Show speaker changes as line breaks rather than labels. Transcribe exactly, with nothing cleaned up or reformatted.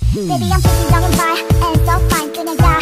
Baby I'm pretty young and fine and so fine 그냥 다